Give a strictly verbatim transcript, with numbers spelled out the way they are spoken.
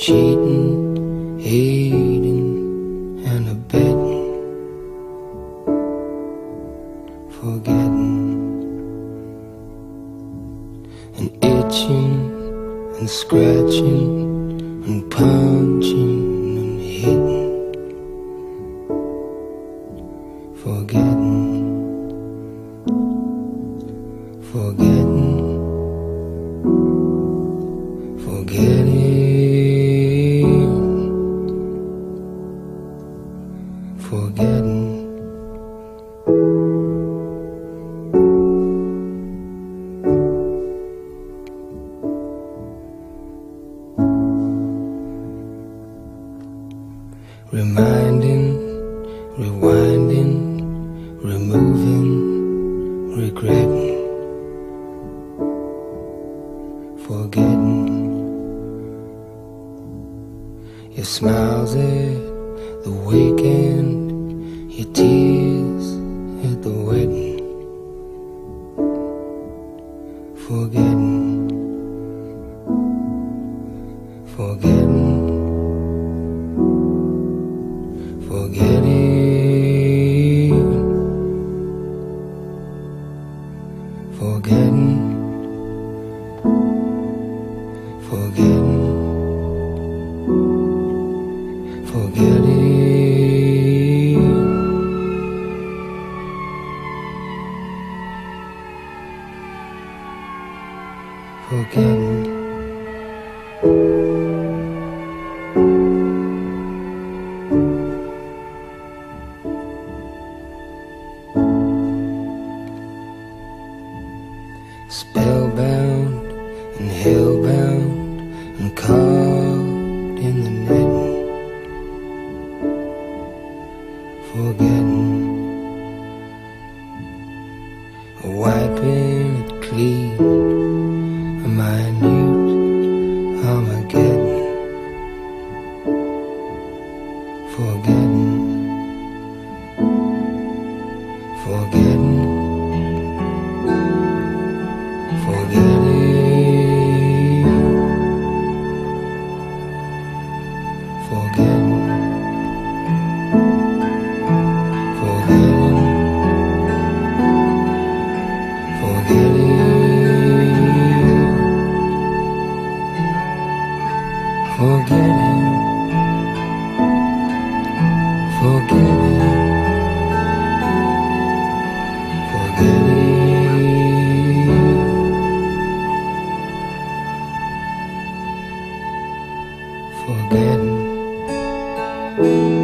cheating, hating, and abetting, forgetting, and itching, and scratching, and punching, and hitting, forgetting, forgetting, forgetting, forgetting. Reminding, rewinding, removing, regretting, forgetting. Your smiles at the weekend, your tears at the wedding, forgetting, forgetting, forgetting, forgetting, forgetting, forgetting, forgetting. Spellbound and hellbound and caught in the netting, forgetting, wiping it clean, a minute Armageddon, forgetting, forgetting, forgetting, forgetting, forgetting, forgetting, forgetting, forgetting, forgetting, forgetting.